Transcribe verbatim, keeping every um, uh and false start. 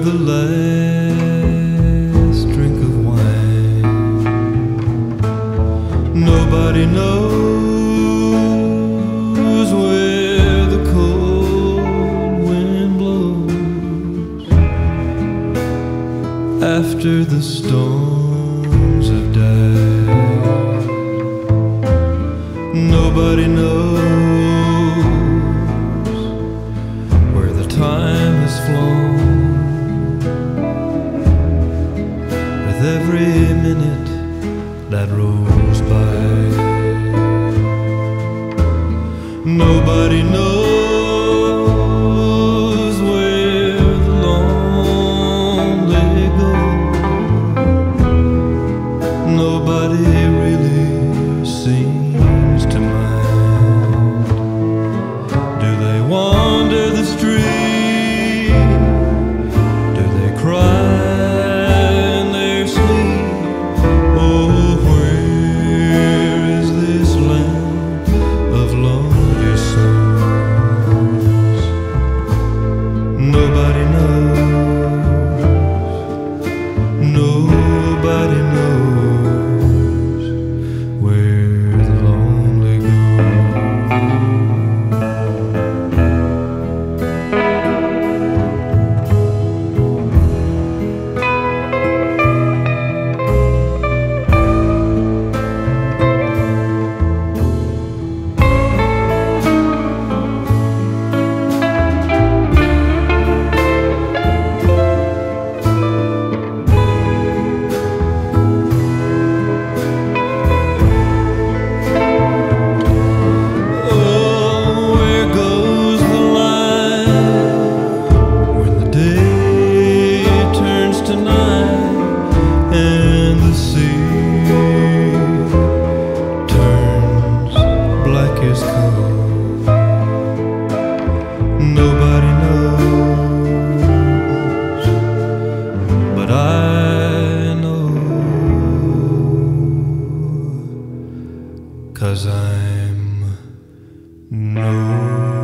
the last drink of wine. Nobody knows where the cold wind blows after the storms have died. Nobody knows where the time has flown with every minute that rolls by. Nobody knows where the lonely go. Nobody really seems to mind. Do they wander the street? Do they cry in their sleep? Oh, where is this land of lonely souls? Nobody knows. Nobody knows where the lonely go. Nobody knows, but I know, 'cause I'm no